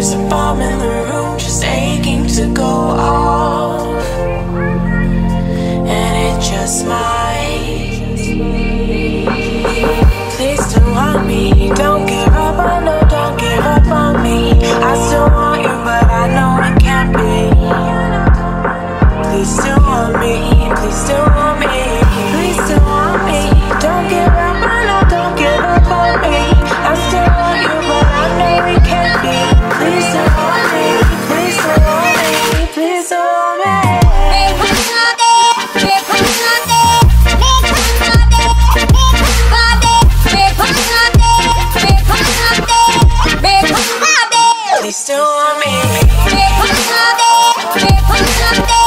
There's a bomb in the room just aching to go off, and it just might. Please still want me, don't give up, I know, don't give up on me. I still want you, but I know it can't be. Please still want me, please still want me, please still want me. Don't give up, I know, don't give up on me. I still want you, but I know it can't be. Please still want me, please still want me, please still want me. Please still want me.